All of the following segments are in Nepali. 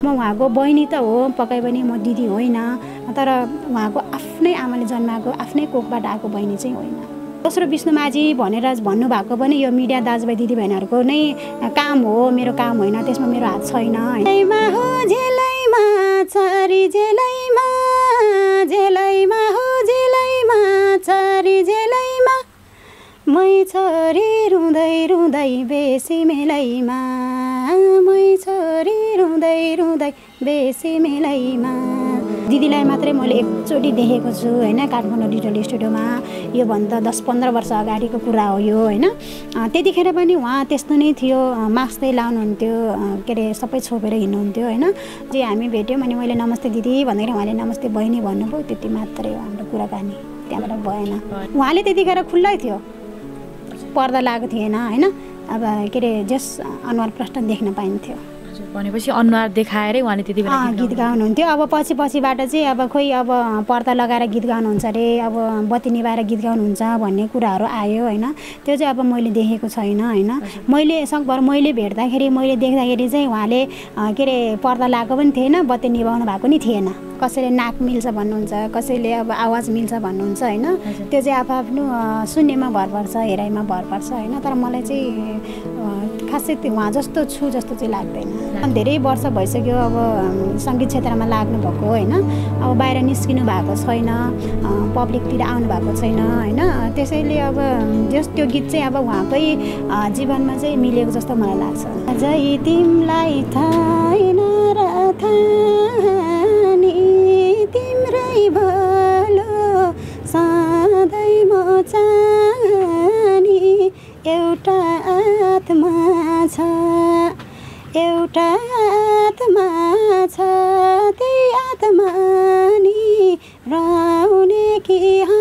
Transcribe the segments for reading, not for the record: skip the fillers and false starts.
म उहाँको बहिनी त हो, पक्कै पनि म दिदी होइन, तर उहाँको आफ्नै आमाले जन्माएको आफ्नै कोखबाट आएको बहिनी चाहिँ होइन। दोस्रो विष्णुमाझी भनेर भन्नुभएको पनि यो मिडिया दाजुभाइ दिदीबहिनीहरूको नै काम हो, मेरो काम होइन, त्यसमा मेरो हात छैन। मै छोरी रुँदै रुँदै बेसी मेलैमा, मै छोरी रुँदै रुँदै बेसी मेलैमा। दिदीलाई मात्रै मैले एकचोटि देखेको छु होइन, काठमाडौँ डिजिटल स्टुडियोमा। योभन्दा 10-15 वर्ष अगाडिको कुरा हो यो होइन। त्यतिखेर पनि उहाँ त्यस्तो नै थियो, मास्क चाहिँ लाउनुहुन्थ्यो, के अरे सबै छोपेर हिँड्नुहुन्थ्यो होइन। जे हामी भेट्यौँ अनि मैले नमस्ते दिदी भन्दाखेरि उहाँले नमस्ते बहिनी भन्नुभयो, त्यति मात्रै हो हाम्रो कुराकानी, त्यहाँबाट भएन। उहाँले त्यतिखेर खुल्लै थियो, पर्दा लागेको थिएन होइन। अब के अरे जस अनुहार प्रष्ट देख्न पाइन्थ्यो। भनेपछि अनुहार देखाएरै उहाँले त्यति बेला गीत गाउनुहुन्थ्यो। अब पछिबाट चाहिँ अब खोइ अब पर्दा लगाएर गीत गाउनुहुन्छ अरे, अब बत्ती निभाएर गीत गाउनुहुन्छ भन्ने कुराहरू आयो होइन। त्यो चाहिँ अब मैले देखेको छैन होइन। मैले सकभर मैले भेट्दाखेरि मैले देख्दाखेरि चाहिँ उहाँले के अरे पर्दा लगाएको पनि थिएन, बत्ती निभाउनु भएको नि थिएन। कसैले नाक मिल्छ भन्नुहुन्छ, कसैले अब आवाज मिल्छ भन्नुहुन्छ होइन। त्यो चाहिँ आफ्नो सुन्नेमा भर पर्छ, हेराइमा भर पर्छ होइन। तर मलाई चाहिँ खासै त्यो उहाँ जस्तो छु जस्तो चाहिँ लाग्दैन। धेरै वर्ष भइसक्यो अब सङ्गीत क्षेत्रमा लाग्नु भएको होइन। अब बाहिर निस्किनु भएको छैन, पब्लिकतिर आउनु भएको छैन होइन। त्यसैले अब जस त्यो गीत चाहिँ अब उहाँकै जीवनमा चाहिँ मिलेको जस्तो मलाई लाग्छ। अझै तिमीलाई थाहा र थानी तिम्रै भलो सधैँ म चाहनी, एउटा आत्मा छ, एउटा आत्मा छ, त्यही आत्मा नि रुने कि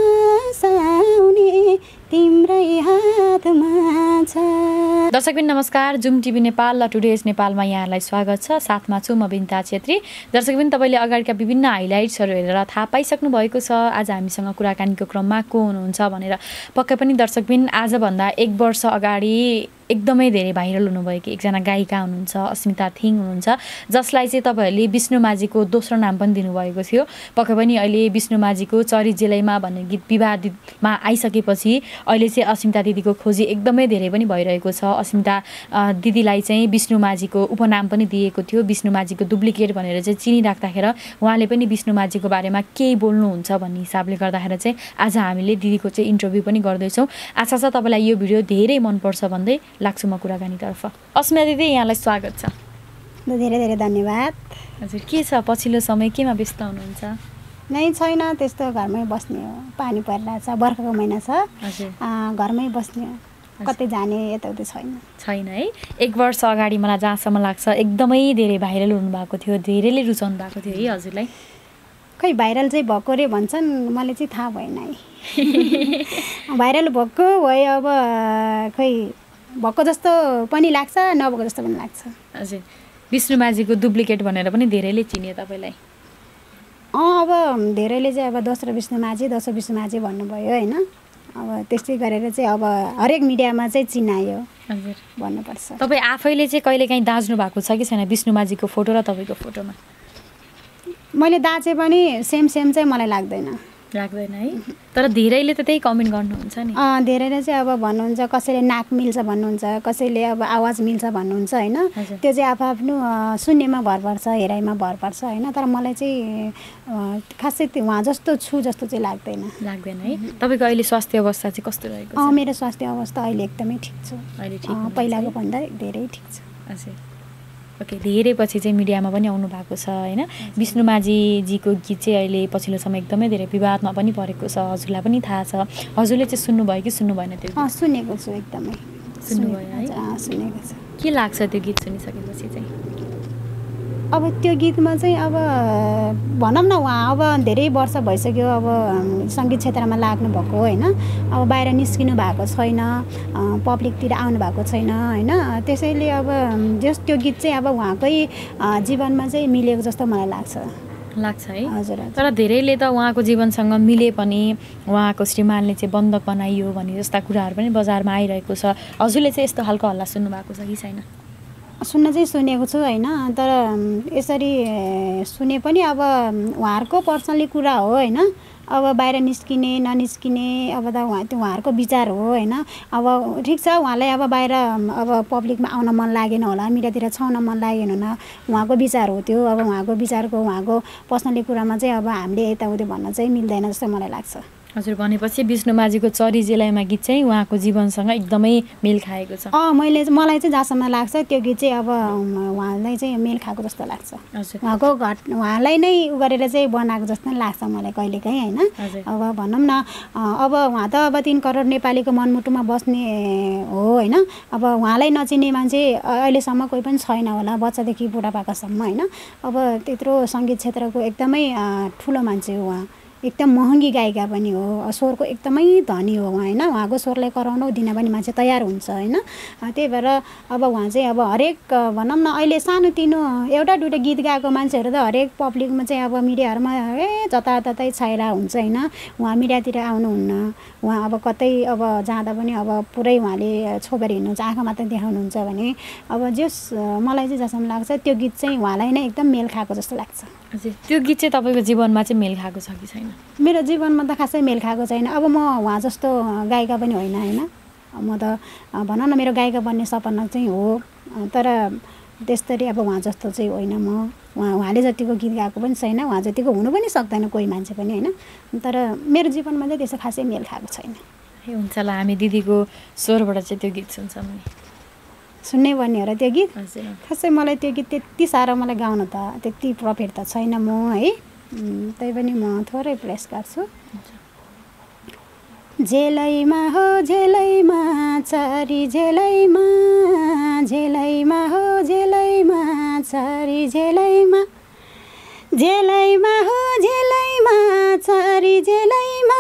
हँसाउने तिम्रै हातमा छ। दर्शकबिन नमस्कार, जुम टिभी नेपाल र टुडेज नेपालमा यहाँलाई स्वागत छ। साथमा छु म बिन्ता छेत्री। दर्शकबिन तपाईँले अगाडिका विभिन्न हाइलाइट्सहरू हेरेर थाहा पाइसक्नु भएको छ आज हामीसँग कुराकानीको क्रममा को हुनुहुन्छ भनेर। पक्कै पनि दर्शकबिन आजभन्दा 1 वर्ष अगाडि एकदमै धेरै भाइरल हुनुभएको एकजना गायिका हुनुहुन्छ, अस्मिता थिङ हुनुहुन्छ, जसलाई चाहिँ तपाईँहरूले विष्णुमाझीको दोस्रो नाम पनि दिनुभएको थियो। पक्कै पनि अहिले विष्णुमाझीको चरी जेलैमा भन्ने गीत विवादितमा आइसकेपछि अहिले चाहिँ अस्मिता दिदीको खोजी एकदमै धेरै पनि भइरहेको छ। अस्मिता दिदीलाई चाहिँ विष्णुमाझीको उपनाम पनि दिएको थियो, विष्णुमाझीको डुप्लिकेट भनेर चाहिँ चिनिराख्दाखेरि उहाँले पनि विष्णुमाझीको बारेमा केही बोल्नुहुन्छ भन्ने हिसाबले गर्दाखेरि चाहिँ आज हामीले दिदीको चाहिँ इन्टरभ्यू पनि गर्दैछौँ। आशा छ तपाईँलाई यो भिडियो धेरै मनपर्छ भन्दै लाग्छु म कुराकानीतर्फ। अस्मिता दिदी यहाँलाई स्वागत छ। धेरै धेरै धन्यवाद। हजुर, के छ पछिल्लो समय केमा व्यस्त हुनुहुन्छ? नै छैन, त्यस्तो घरमै बस्ने हो। पानी परिरहेछ, बर्खाको महिना छ, घरमै बस्ने हो, कतै जाने यताउति छैन है। 1 वर्ष अगाडि मलाई जहाँसम्म लाग्छ एकदमै धेरै भाइरल हुनुभएको थियो, धेरैले रुचाउनु भएको थियो है हजुरलाई। खै भाइरल चाहिँ भएको रे भन्छन्, मलाई चाहिँ थाहा भएन है। भाइरल भएको भयो, अब खै भएको जस्तो पनि लाग्छ, नभएको जस्तो पनि लाग्छ। हजुर, विष्णुमाझीको डुप्लिकेट भनेर पनि धेरैले चिने तपाईँलाई। अब धेरैले चाहिँ अब दोस्रो विष्णुमाझी भन्नुभयो होइन। अब त्यस्तै गरेर चाहिँ अब हरेक मिडियामा चाहिँ चिनायो। हजुर, भन्नुपर्छ। तपाईँ आफैले चाहिँ कहिलेकाहीँ दाज्नु भएको छ कि छैन विष्णुमाझीको फोटो र तपाईँको फोटोमा? मैले दाचे पनि सेम चाहिँ मलाई लाग्दैन है। तर धेरैले त त्यही कमेन्ट गर्नुहुन्छ नि। धेरैले चाहिँ अब भन्नुहुन्छ, कसैले नाक मिल्छ भन्नुहुन्छ, कसैले अब आवाज मिल्छ भन्नुहुन्छ होइन। त्यो चाहिँ आफ्नो सुन्नेमा भर पर्छ, हेराइमा भर पर्छ होइन। तर मलाई चाहिँ खासै त्यो उहाँ जस्तो छु जस्तो चाहिँ लाग्दैन है। तपाईँको अहिले स्वास्थ्य अवस्था चाहिँ कस्तो रहेको छ? मेरो स्वास्थ्य अवस्था अहिले एकदमै ठिक छु, अहिले ठिक, पहिलाको भन्दा धेरै ठिक छु। हजुर, ओके। धेरै पछि चाहिँ मिडियामा पनि आउनु भएको छ होइन। विष्णुमाझीजीको गीत चाहिँ अहिले पछिल्लो समय एकदमै धेरै विवादमा पनि परेको छ, हजुरलाई पनि थाहा छ। हजुरले चाहिँ सुन्नुभयो कि सुन्नु भएन? त्यो सुनेको छु, एकदमै सुन्नुभयो है? सुनेको छु। के लाग्छ त्यो गीत सुनिसकेपछि चाहिँ? अब त्यो गीतमा चाहिँ अब भनौँ न, उहाँ अब धेरै वर्ष भइसक्यो अब सङ्गीत क्षेत्रमा लाग्नु भएको होइन। अब बाहिर निस्किनु भएको छैन, पब्लिकतिर आउनु भएको छैन होइन। त्यसैले अब जस त्यो गीत चाहिँ अब उहाँकै जीवनमा चाहिँ मिलेको जस्तो मलाई लाग्छ है। हजुर। तर धेरैले त उहाँको जीवनसँग मिले पनि उहाँको श्रीमानले चाहिँ बन्धक बनाइयो भन्ने जस्ता कुराहरू पनि बजारमा आइरहेको छ। हजुरले चाहिँ यस्तो खालको हल्ला सुन्नु भएको छ कि छैन? सुन्न चाहिँ सुनेको छु होइन, तर यसरी सुने पनि अब उहाँहरूको पर्सनली कुरा हो होइन। अब बाहिर निस्किने ननिस्किने अब त उहाँहरूको विचार हो होइन। अब ठिक छ, उहाँलाई अब बाहिर अब पब्लिकमा आउन मन लागेन होला, मिडियातिर छाउन मन लागेन होला, उहाँको विचार हो त्यो। अब उहाँको विचारको उहाँको पर्सनली कुरामा चाहिँ अब हामीले यताउति भन्न चाहिँ मिल्दैन जस्तो मलाई लाग्छ। हजुर, भनेपछि विष्णु माझीको चरी जेलाइमा गीत चाहिँ उहाँको जीवनसँग एकदमै मेल खाएको छ। मलाई चाहिँ जहाँसम्म लाग्छ त्यो गीत चाहिँ अब उहाँलाई चाहिँ मेल खाएको जस्तो लाग्छ। हजुर, उहाँलाई नै उ गरेर चाहिँ बनाएको जस्तो नै लाग्छ मलाई कहिलेकाहीँ होइन। अब भनौँ न अब उहाँ त अब 3 करोड नेपालीको मनमुटुमा बस्ने हो होइन। अब उहाँलाई नचिन्ने मान्छे अहिलेसम्म कोही पनि छैन होला, बच्चादेखि बुढापाकासम्म होइन। अब त्यत्रो सङ्गीत क्षेत्रको एकदमै ठुलो मान्छे हो उहाँ, एकदम महँगी गायिका पनि हो, स्वरको एकदमै धनी हो उहाँ होइन। उहाँको स्वरलाई कराउन दिन पनि मान्छे तयार हुन्छ होइन। त्यही भएर अब उहाँ चाहिँ अब हरेक भनौँ न अहिले सानोतिनो एउटा दुइटा गीत गाएको मान्छेहरू त हरेक पब्लिकमा चाहिँ अब मिडियाहरूमा जताततै छाइरा हुन्छ होइन। उहाँ मिडियातिर आउनुहुन्न, उहाँ अब कतै अब जाँदा पनि अब पुरै उहाँले छोपेर हिँड्नुहुन्छ, आँखा मात्र देखाउनुहुन्छ भने अब जस मलाई चाहिँ जसम्म लाग्छ त्यो गीत चाहिँ उहाँलाई नै एकदम मेल खाएको जस्तो लाग्छ। हजुर, त्यो गीत चाहिँ तपाईँको जीवनमा चाहिँ मेल खाएको छ कि छैन? मेरो जीवनमा त खासै मेल खाएको छैन। अब म उहाँ जस्तो गायिका पनि होइन होइन। म त भनौँ न मेरो गायिका बन्ने सपना चाहिँ हो, तर त्यस्तरी अब उहाँ जस्तो चाहिँ होइन म। उहाँले जतिको गीत गाएको पनि छैन, उहाँ जतिको हुनु पनि सक्दैन कोही मान्छे पनि होइन। तर मेरो जीवनमा चाहिँ त्यसो खासै मेल खाएको छैन। ए हुन्छ ल, हामी दिदीको स्वरबाट चाहिँ त्यो गीत सुन्छौँ नि। सुन्नै पर्ने हो र त्यो गीत? हजुर, खासै मलाई त्यो गीत त्यति साह्रो मलाई गाउन त त्यति प्रफिट त छैन म है। त्यही पनि म थोरै प्रेस गर्छु। झेलैमा हो झेलैमा चरी झेलैमा, झेलैमा हो झेलैमा चरी झेलैमा, झेलैमा हो झेलैमा चरी झेलैमा,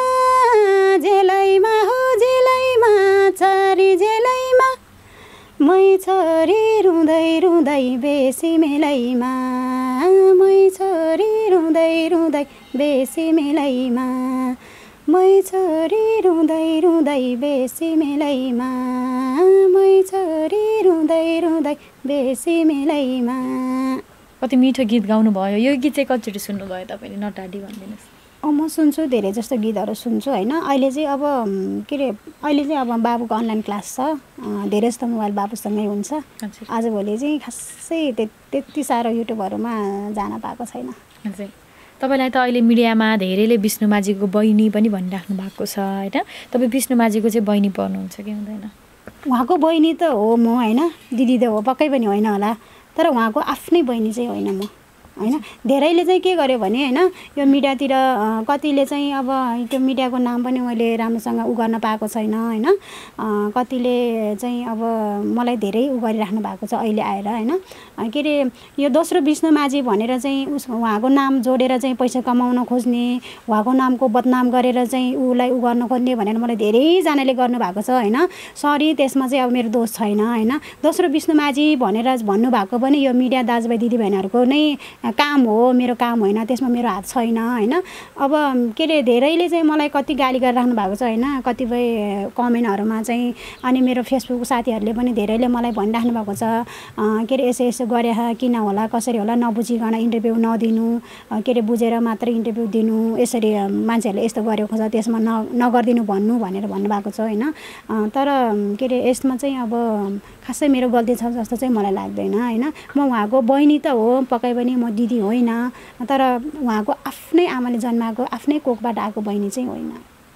झेलैमा हो झेलैमा चरी झेलैमा, मै छोरी रुँदै रुँदै बेसी मेलैमा, मै छोरी रुँदै रुँदै बेसी मेलैमा, मै छोरी रुँदै रुँदै बेसी मेलैमा, मै छोरी रुँदै रुँदै बेसी मेलैमा। कति मिठो गीत गाउनु भयो। यो गीत चाहिँ कतिचोटि सुन्नुभयो तपाईँले? नटाडी भनिदिनुहोस्। म सुन्छु, धेरै जस्तो गीतहरू सुन्छु होइन। अहिले चाहिँ अब के अरे अहिले चाहिँ अब बाबुको अनलाइन क्लास छ, धेरै जस्तो मोबाइल बाबुसँगै हुन्छ। आजभोलि चाहिँ खासै त्यति साह्रो युट्युबहरूमा जान पाएको छैन। हजुर, तपाईँलाई त अहिले मिडियामा धेरैले विष्णु माझीको बहिनी पनि भनिराख्नु भएको छ होइन। तपाईँ विष्णु माझीको चाहिँ बहिनी पर्नुहुन्छ कि हुँदैन? उहाँको बहिनी त हो म होइन, दिदी त हो पक्कै पनि होइन होला, तर उहाँको आफ्नै बहिनी चाहिँ होइन म होइन। धेरैले चाहिँ के गर्यो भने होइन, यो मिडियातिर कतिले चाहिँ अब त्यो मिडियाको नाम पनि मैले राम्रोसँग उ गर्न पाएको छैन होइन। कतिले चाहिँ अब मलाई धेरै उ गरिराख्नु भएको छ अहिले आएर होइन। के अरे यो दोस्रो विष्णु माझी भनेर चाहिँ उहाँको नाम जोडेर चाहिँ पैसा कमाउन खोज्ने, उहाँको नामको बदनाम गरेर चाहिँ उसलाई उ गर्न खोज्ने भनेर मलाई धेरैजनाले गर्नुभएको छ होइन। सरी, त्यसमा चाहिँ अब मेरो दोष छैन होइन। दोस्रो विष्णु माझी भनेर भन्नुभएको पनि यो मिडिया दाजुभाइ दिदीबहिनीहरूको नै काम हो, मेरो काम होइन, त्यसमा मेरो हात छैन होइन। अब के अरे धेरैले चाहिँ मलाई कति गाली गरिराख्नु भएको छ होइन, कतिपय कमेन्टहरूमा चाहिँ। अनि मेरो फेसबुक साथीहरूले पनि धेरैले मलाई भनिराख्नु भएको छ के अरे यसो यसो गरे किन होला, कसरी होला, नबुझिकन इन्टरभ्यू नदिनु, के अरे बुझेर मात्रै इन्टरभ्यू दिनु, यसरी मान्छेहरूले यस्तो गरेको छ त्यसमा नगरिदिनु भन्नु भनेर भन्नुभएको छ होइन। तर के अरे यसमा चाहिँ अब खासै मेरो गल्ती छ जस्तो चाहिँ मलाई लाग्दैन होइन। म उहाँको बहिनी त हो पक्कै पनि, म दिदी होइन, तर उहाँको आफ्नै आमाले जन्माएको आफ्नै कोखबाट आएको बहिनी चाहिँ होइन।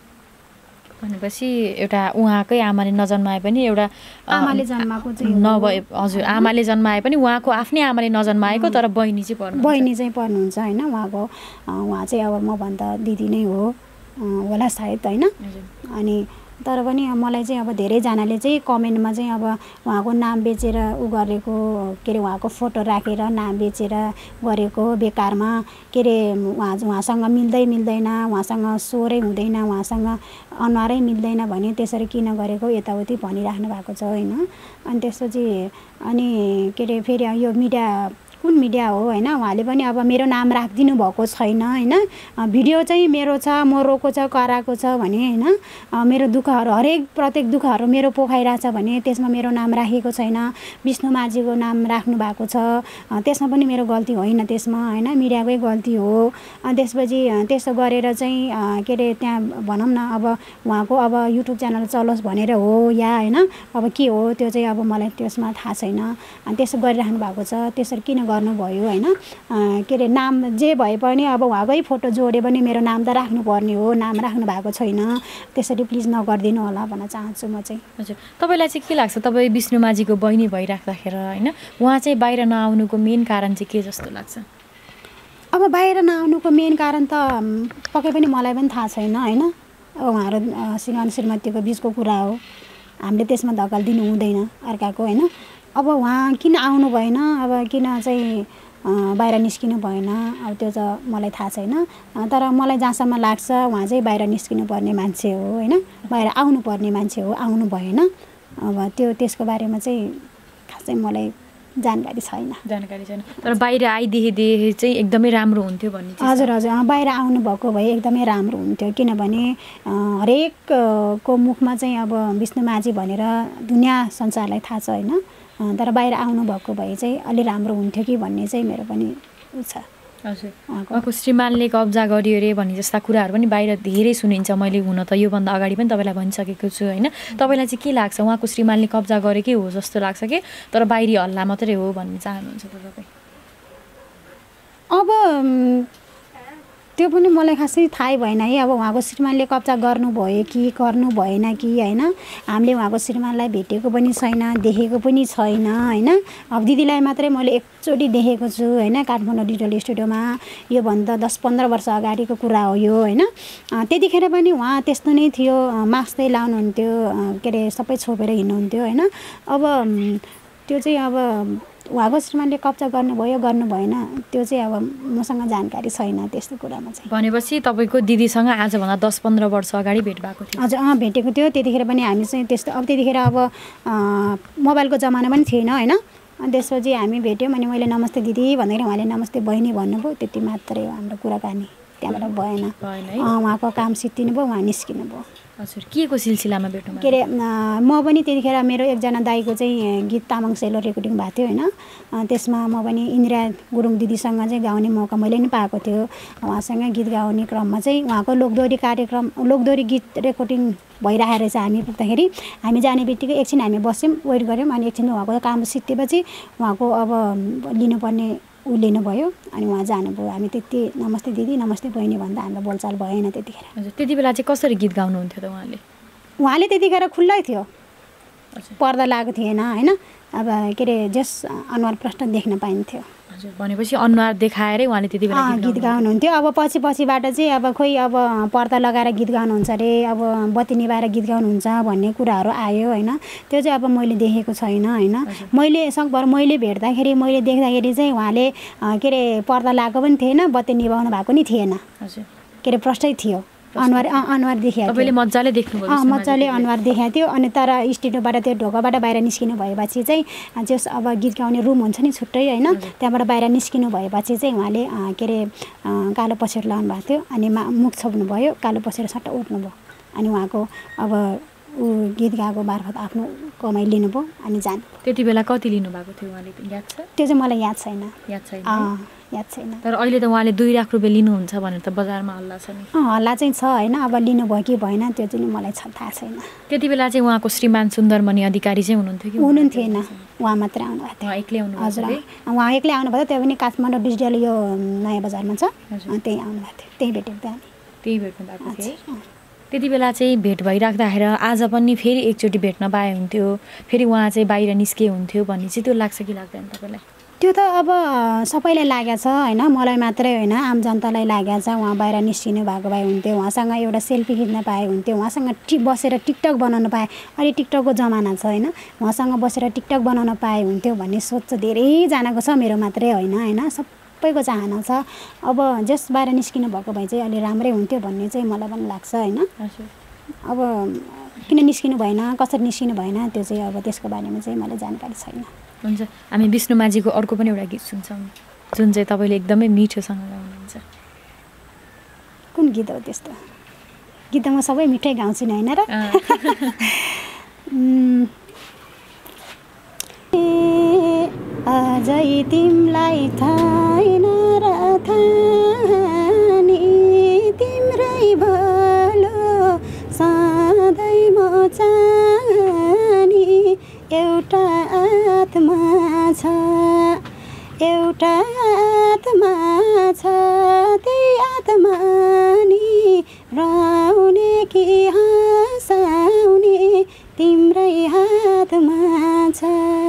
भनेपछि एउटा उहाँकै आमाले नजन्माए पनि एउटा आमाले जन्माएको चाहिँ नभए, हजुर, आमाले जन्माए पनि उहाँको आफ्नै आमाले नजन्माएको तर बहिनी चाहिँ पर्नु, बहिनी चाहिँ पर्नुहुन्छ होइन। उहाँ चाहिँ अब मभन्दा दिदी नै हो होला सायद होइन। अनि तर पनि मलाई चाहिँ अब धेरैजनाले चाहिँ कमेन्टमा चाहिँ अब उहाँको नाम बेचेर उ गरेको, के अरे उहाँको फोटो राखेर नाम बेचेर गरेको बेकारमा, के अरे उहाँसँग मिल्दैन, उहाँसँग स्वरै हुँदैन, उहाँसँग अनुहारै मिल्दैन भने त्यसरी किन गरेको यताउति भनिराख्नु भएको छ होइन। अनि त्यसपछि अनि के अरे फेरि यो मिडिया कुन मिडिया हो होइन उहाँले पनि अब मेरो नाम राखिदिनु भएको छैन होइन भिडियो चाहिँ मेरो छ म रोको छ कराएको छ भने होइन मेरो दुःखहरू हरेक प्रत्येक दुःखहरू मेरो पोखाइरहेछ भने त्यसमा मेरो नाम राखेको छैन विष्णु माझीको नाम राख्नु भएको छ त्यसमा पनि मेरो गल्ती होइन त्यसमा होइन मिडियाकै गल्ती हो त्यसपछि त्यसो गरेर चाहिँ के अरे त्यहाँ भनौँ न अब उहाँको अब युट्युब च्यानल चलोस् भनेर हो या होइन अब के हो त्यो चाहिँ अब मलाई त्यसमा थाहा छैन अनि त्यसो गरिराख्नु भएको छ त्यसरी किन गर्नुभयो होइन के अरे नाम जे भए पनि अब उहाँकै फोटो जोडे पनि मेरो नाम त राख्नुपर्ने हो नाम राख्नु भएको छैन त्यसरी प्लिज नगरिदिनु होला भन्न चाहन्छु म चाहिँ हजुर तपाईँलाई चाहिँ के लाग्छ तपाईँ विष्णु माझीको बहिनी भइराख्दाखेरि होइन उहाँ चाहिँ बाहिर नआउनुको मेन कारण चाहिँ के जस्तो लाग्छ अब बाहिर नआउनुको मेन कारण त पक्कै पनि मलाई पनि थाहा छैन होइन अब उहाँहरू श्रीमान श्रीमतीको बिचको कुरा हो हामीले त्यसमा धकाल दिनु हुँदैन अर्काको होइन अब उहाँ किन आउनु भएन अब किन चाहिँ बाहिर निस्किनु भएन अब त्यो चाहिँ मलाई थाहा छैन तर मलाई जहाँसम्म लाग्छ उहाँ चाहिँ बाहिर निस्किनु पर्ने मान्छे हो होइन बाहिर आउनु पर्ने मान्छे हो आउनु भएन अब त्यसको बारेमा चाहिँ खासै मलाई जानकारी छैन तर बाहिर आइदेखि चाहिँ एकदमै राम्रो हुन्थ्यो भन्ने हजुर हजुर बाहिर आउनुभएको भए एकदमै राम्रो हुन्थ्यो किनभने हरेकको मुखमा चाहिँ अब विष्णु माझी भनेर दुनियाँ संसारलाई थाहा छ होइन तर बाहिर आउनुभएको भए चाहिँ अलि राम्रो हुन्थ्यो कि भन्ने चाहिँ मेरो पनि छ हजुर उहाँको श्रीमानले कब्जा गर्यो अरे भन्ने जस्ता कुराहरू पनि बाहिर धेरै सुनिन्छ मैले हुन त योभन्दा अगाडि पनि तपाईँलाई भनिसकेको छु होइन तपाईँलाई चाहिँ के लाग्छ उहाँको श्रीमानले कब्जा गरेकै हो जस्तो लाग्छ कि तर बाहिरी हल्ला मात्रै हो भन्ने चाहनुहुन्छ तपाईँ अब त्यो पनि मलाई खासै थाहै भएन है अब उहाँको श्रीमानले कब्जा गर्नुभयो कि गर्नु भएन कि होइन हामीले उहाँको श्रीमानलाई भेटेको पनि छैन देखेको पनि छैन होइन अब दिदीलाई मात्रै मैले एकचोटि देखेको छु होइन काठमाडौँ डिजिटल स्टुडियोमा योभन्दा 10-15 वर्ष अगाडिको कुरा हो यो होइन त्यतिखेर पनि उहाँ त्यस्तो नै थियो मास्क चाहिँ लाउनुहुन्थ्यो के अरे सबै छोपेर हिँड्नुहुन्थ्यो होइन अब त्यो चाहिँ अब उहाँको श्रीमानले कब्जा गर्नुभयो गर्नु भएन त्यो चाहिँ अब मसँग जानकारी छैन त्यस्तो कुरामा चाहिँ भनेपछि तपाईँको दिदीसँग आजभन्दा 10-15 वर्ष अगाडि भेट भएको थियो हजुर भेटेको थियो त्यतिखेर पनि हामी चाहिँ त्यस्तो अब त्यतिखेर अब मोबाइलको जमाना पनि थिएन होइन अनि त्यसपछि हामी भेट्यौँ अनि मैले नमस्ते दिदी भन्दाखेरि उहाँले नमस्ते बहिनी भन्नुभयो त्यति मात्रै हो हाम्रो कुराकानी त्यहाँबाट भएन उहाँको काम सिद्धिनु भयो उहाँ निस्किनु भयो हजुर के को सिलसिलामा भेट्नु के अरे म पनि त्यतिखेर मेरो एकजना दाइको चाहिँ गीत तामाङ सेलो रेकर्डिङ भएको थियो होइन त्यसमा म पनि इन्दिरा गुरुङ दिदीसँग चाहिँ गाउने मौका मैले पनि पाएको थियो उहाँसँग गीत गाउने क्रममा चाहिँ उहाँको लोकदोहोरी कार्यक्रम लोकदोहोरी गीत रेकर्डिङ भइरहेको रहेछ हामी पुग्दाखेरि हामी जाने बित्तिकै एकछिन हामी बस्यौँ वेट गऱ्यौँ अनि एकछिन उहाँको काम सिद्धेपछि उहाँको अब लिनुपर्ने ऊ लिनुभयो अनि उहाँ जानुभयो हामी त्यति नमस्ते दिदी नमस्ते बहिनी भन्दा हाम्रो बोलचाल भएन त्यतिखेर हजुर त्यति बेला चाहिँ कसरी गीत गाउनुहुन्थ्यो त उहाँले त्यतिखेर खुल्लै थियो पर्दा लागेको थिएन होइन अब के अरे जस अनुहार प्रष्ट देख्न पाइन्थ्यो हजुर भनेपछि अनुहार देखाएरै उहाँले त्यति बेला गीत गाउनुहुन्थ्यो अब पछिबाट चाहिँ अब खोइ अब पर्दा लगाएर गीत गाउनुहुन्छ अरे अब बत्ती निभाएर गीत गाउनुहुन्छ भन्ने कुराहरू आयो होइन त्यो चाहिँ अब मैले देखेको छैन होइन मैले सकभर मैले भेट्दाखेरि मैले देख्दाखेरि चाहिँ उहाँले के अरे पर्दा लगाएको पनि थिएन बत्ती निभाउनु भएको नि थिएन हजुर के अरे प्रष्टै थियो अनुहार देखाएको तपाईँले मजाले देख्नुभयो मजाले अनुहार देखाएको थियो अनि तर स्टुडियोबाट त्यो ढोकाबाट बाहिर निस्किनु भएपछि चाहिँ जस अब गीत गाउने रुम हुन्छ नि छुट्टै होइन त्यहाँबाट बाहिर निस्किनु भएपछि चाहिँ उहाँले के अरे कालो पछ्यौर लाउनु भएको थियो अनि मुख छोप्नुभयो कालो पछ्यौर सट्ट उठ्नुभयो अनि उहाँको अब ऊ गीत गाएको मार्फत आफ्नो कमाइ लिनुभयो अनि जानु त्यति बेला कति लिनुभएको थियो उहाँले याद छ त्यो चाहिँ मलाई याद छैन याद छैन तर अहिले त उहाँले 2 लाख रुपियाँ लिनुहुन्छ भनेर त बजारमा हल्ला छ नि हल्ला चाहिँ छ होइन अब लिनुभयो कि भएन त्यो चाहिँ मलाई थाहा छैन त्यति बेला चाहिँ उहाँको श्रीमान सुन्दरमणि अधिकारी चाहिँ हुनुहुन्थ्यो कि हुनुहुन्थेन उहाँ मात्रै आउनुभएको थियो एक्लै आउनु हजुर उहाँ एक्लै आउनुभएको थियो त्यो पनि काठमाडौँ डिजिटल यो नयाँ बजारमा छ त्यही आउनुभएको थियो त्यही भेटेको थियो त्यही भेट्नु भएको थियो त्यति बेला चाहिँ भेट भइराख्दाखेरि आज पनि फेरि एकचोटि भेट्न पाए हुन्थ्यो फेरि उहाँ चाहिँ बाहिर निस्के हुन्थ्यो भन्ने चाहिँ त्यो लाग्छ कि लाग्दैन तपाईँलाई त्यो त अब सबैलाई लागेको छ होइन मलाई मात्रै होइन आम जनतालाई लागेको छ उहाँ बाहिर निस्किनु भएको भए हुन्थ्यो उहाँसँग एउटा सेल्फी खिच्न पाए हुन्थ्यो उहाँसँग बसेर टिकटक बनाउन पाए अहिले टिकटकको जमाना छ होइन उहाँसँग बसेर टिकटक बनाउन पाए हुन्थ्यो भन्ने सोच चाहिँ धेरैजनाको छ मेरो मात्रै होइन सबैको चाहना छ अब जस बाहिर निस्किनु भएको भए चाहिँ अलि राम्रै हुन्थ्यो भन्ने चाहिँ मलाई पनि लाग्छ होइन अब किन निस्किनु भएन कसरी निस्किनु भएन त्यो चाहिँ अब त्यसको बारेमा चाहिँ मलाई जानकारी छैन हुन्छ, हामी विष्णु माझीको अर्को पनि एउटा गीत सुन्छौँ जुन चाहिँ तपाईँले एकदमै मिठोसँग गाउनुहुन्छ। कुन गीत हो त्यस्तो? गीत त म सबै मिठै गाउँछु नि होइन र? अझै तिमलाई थाहा र थाहा नि तिम्रै भलो सधैँ म चाहनी एउटा आत्मा छ एउटा आत्मा छ त्यही आत्मा नि रुवाउने कि हँसाउने तिम्रै हातमा छ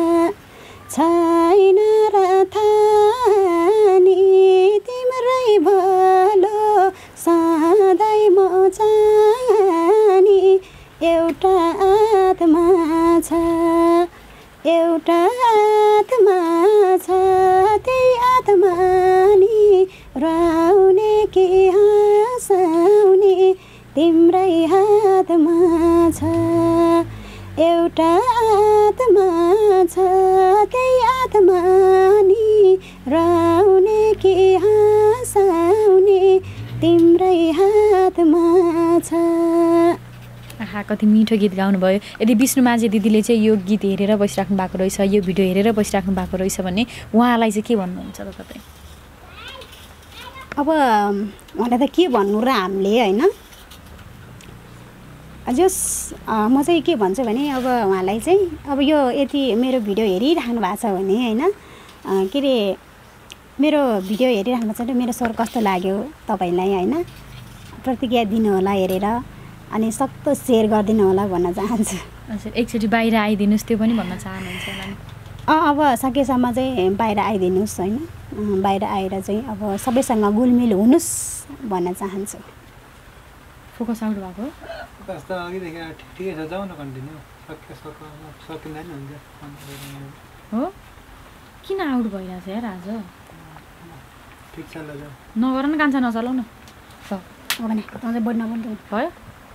छैन र थाहा नि तिम्रै भलो सधैँ म चाहनी एउटा आत्मा छ एउटा आत्मा छ त्यही आत्मा नि रुवाउने कि हँसाउने तिम्रै हातमा छ एउटा आत्मा छ त्यही आत्मा नि रुवाउने कि हँसाउने तिम्रै हातमा छ। आहा, कति मिठो गीत गाउनुभयो। यदि विष्णु माझी दिदीले चाहिँ यो गीत हेरेर बसिराख्नु भएको रहेछ, यो भिडियो हेरेर बसिराख्नु भएको रहेछ भने उहाँलाई चाहिँ के भन्नुहुन्छ त तपाईँ? अब उहाँलाई त के भन्नु र हामीले होइन, जस म चाहिँ के भन्छु भने अब उहाँलाई चाहिँ अब यो यति मेरो भिडियो हेरिराख्नु भएको छ भने होइन, के अरे मेरो भिडियो हेरिराख्नु भएको छ भने मेरो स्वर कस्तो लाग्यो तपाईँलाई होइन, प्रतिक्रिया दिनु होला हेरेर, अनि सक्दो सेयर गरिदिनु होला भन्न चाहन्छु। हजुर, एकचोटि बाहिर आइदिनुहोस् त्यो पनि भन्न चाहनुहुन्छ होला नि? अब सकेसम्म चाहिँ बाहिर आइदिनुहोस् होइन, बाहिर आएर चाहिँ अब सबैसँग गुलमिल हुनुहोस् भन्न चाहन्छु। फोकस आउट भएको त अघिदेखि ठिकै छ, जाउँ न कन्टिन्यू सकिँदैन हुन्छ हो? किन आउट भइरहेछ यार आज? ठिक छ ल जाउँ। नगर न कान्छा, नचलाउ न भने तपाईँ बढ्न पनि भयो।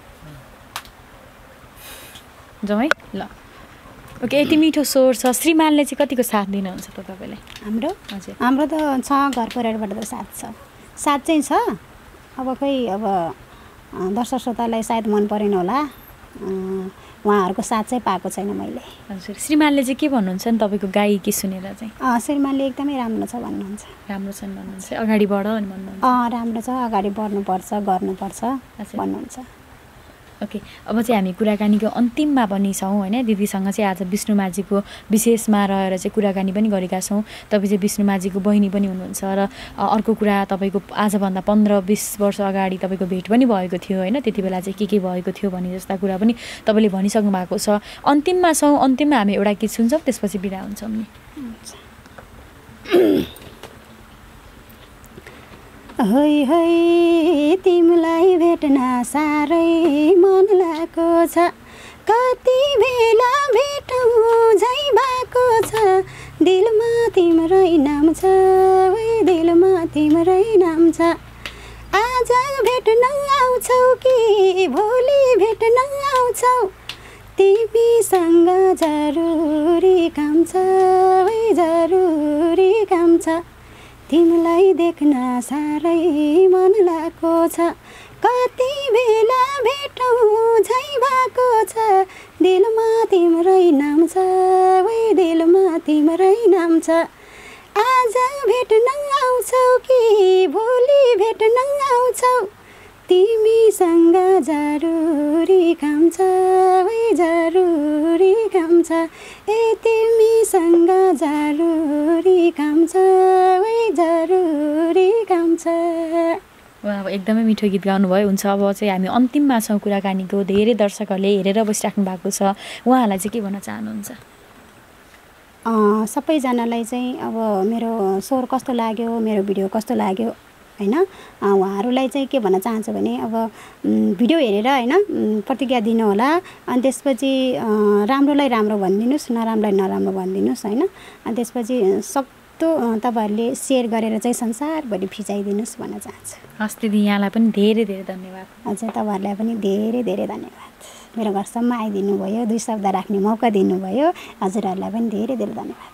जाउँ है ल। ओके, यति मिठो स्वर छ। श्रीमानले चाहिँ कतिको साथ दिनुहुन्छ त तपाईँलाई? हाम्रो हजुर, हाम्रो त छ, घर परिवारबाट त साथ छ, साथ चाहिँ छ। अब खै अब दर्शक श्रोतालाई सायद मन परेन होला, उहाँहरूको साथ चाहिँ पाएको छैन मैले। हजुर, श्रीमानले चाहिँ के भन्नुहुन्छ नि तपाईँको गायकी सुनेर चाहिँ? श्रीमानले एकदमै राम्रो छ भन्नुहुन्छ। राम्रो छन् भन्नुहुन्छ, अगाडि बढ अनि भन्नुहुन्छ? राम्रो छ, अगाडि बढ्नुपर्छ, गर्नुपर्छ भन्नुहुन्छ। ओके, अब चाहिँ हामी कुराकानीको अन्तिममा पनि छौँ होइन। दिदीसँग चाहिँ आज विष्णु माझीको विशेषमा रहेर चाहिँ कुराकानी पनि गरेका छौँ। तपाईँ चाहिँ विष्णु माझीको बहिनी पनि हुनुहुन्छ र अर्को कुरा तपाईँको आजभन्दा 15-20 वर्ष अगाडि तपाईँको भेट पनि भएको थियो होइन, त्यति बेला चाहिँ के भएको थियो भन्ने जस्ता कुरा पनि तपाईँले भनिसक्नु भएको छ। अन्तिममा छौँ, अन्तिममा हामी एउटा गीत सुन्छौँ, त्यसपछि बिदा हुन्छौँ नि। होइ होइ तिमीलाई भेट्न साह्रै मन लागेको छ, कति बेला भेटौँ झै भएको छ, दिलमा तिम्रै नाम छ, दिलमा तिम्रै नाम छ। आज भेट्न आउँछौ कि भोलि भेट्न आउँछौ, तिमीसँग जरुरी काम छ, जरुरी काम छ। तिमीलाई देख्न साह्रै मन लागेको छ, कति बेला भेटौँ झै भएको छ, दिलमा तिम्रै नाम छ, दिलमा तिम्रै नाम छ। आज भेट्न आउँछौ कि भोलि भेट्न आउँछौ, तिमीसँग जरुरी काम छ, जरुरी काम छ। तिमीसँग जरुरी काम छ, जरुरी काम छ। अब एकदमै मिठो गीत गाउनुभयो। हुन्छ, अब चाहिँ हामी अन्तिममा छौँ कुराकानीको। धेरै दर्शकहरूले हेरेर बसिराख्नु भएको छ, उहाँहरूलाई चाहिँ के भन्न चाहनुहुन्छ? सबैजनालाई चाहिँ अब मेरो स्वर कस्तो लाग्यो, मेरो भिडियो कस्तो लाग्यो होइन, उहाँहरूलाई चाहिँ के भन्न चाहन्छु भने अब भिडियो हेरेर होइन प्रतिक्रिया दिनु होला, अनि त्यसपछि राम्रोलाई राम्रो भनिदिनुहोस्, नराम्रोलाई नराम्रो भनिदिनुहोस् होइन, अनि त्यसपछि सक्दो तपाईँहरूले सेयर गरेर चाहिँ संसारभरि फिजाइदिनुहोस् भन्न चाहन्छु। हस् दिदी, यहाँलाई पनि धेरै धेरै धन्यवाद। हजुर, तपाईँहरूलाई पनि धेरै धेरै धन्यवाद। मेरो घरसम्म आइदिनु भयो, 2 शब्द राख्ने मौका दिनुभयो, हजुरहरूलाई पनि धेरै धेरै धन्यवाद।